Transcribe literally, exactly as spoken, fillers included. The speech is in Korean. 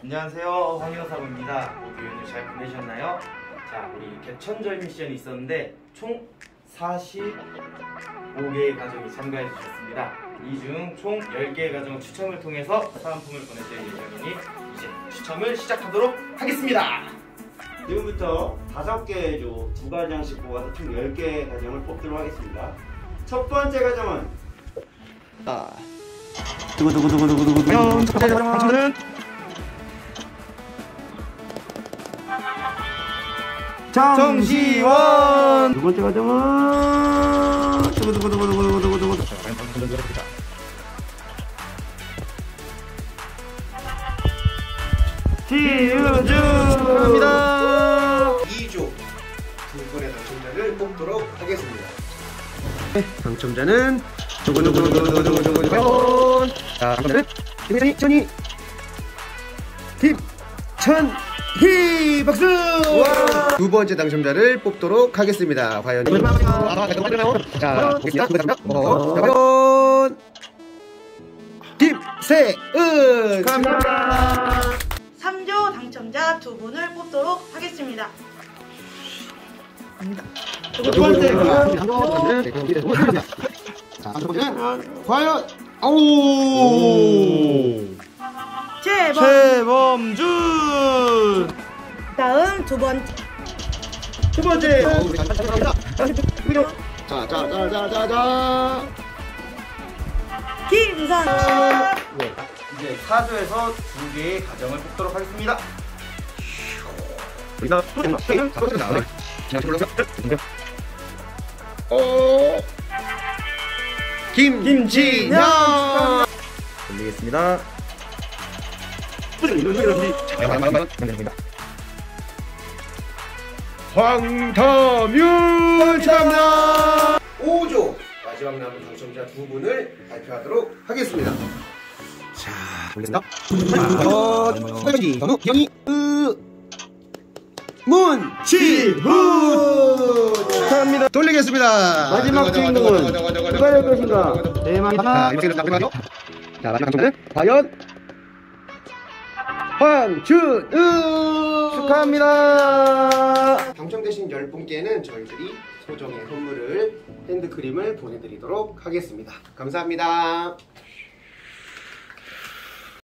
안녕하세요, 황현사고입니다. 모두 연휴 잘 보내셨나요? 자, 우리 개천절 미션이 있었는데 총 사십오 개의 가정이 참가해 주셨습니다. 이 중 총 열 개의 가정 추첨을 통해서 사은품을 보내드릴 예정이니 이제 추첨을 시작하도록 하겠습니다. 지금부터 다섯 개의 조 두 가정씩 뽑아서 총 열 개의 가정을 뽑도록 하겠습니다. 첫 번째 가정은 아 두구두구두구두구두구 과연 첫 번째 가정은 정시원. 두 번째 가정은 두구두구두구두구두구두구 지유주 축하합니다. 이 조 두 분의 당첨자를 뽑도록 하겠습니다. 네, 당첨자는 두구두구두구두구두구 과연 자, 당첨자는 김혜선이, 지원이, 김천희. 박수! 두 번째 당첨자를 뽑도록 하겠습니다. 과연 자, 보겠습니다. 과연 김세은. 축하합니다. 삼 조 당첨자 두 분을 뽑도록 하겠습니다. 두 번째 자, 두 번째는 과연 아우 재범. 최범준. 다음 두 번째. 두 번째 자, 자, 자, 자, 자, 자. 김선. 네, 이제 사 조에서 두 개의 가정을 뽑도록 하겠습니다. 어. 김진영. 돌리겠습니다. 황tam윤 축하합니다. 오 조 마지막 남은 당첨자 두 분을 발표하도록 하겠습니다. 자, 돌겠습니다. 서현이, 전우, 기영이, 으, 문지훈 축하합니다. 돌리겠습니다. 마지막 주인공은 누가 될 것인가? 네 마리 자, 하나. 이렇게 마지막이요. 자, 마지막 당첨자는 과연 황준우 축하합니다. 당첨되신 열 분께는 저희들이 소정의 선물을 핸드크림을 보내드리도록 하겠습니다. 감사합니다.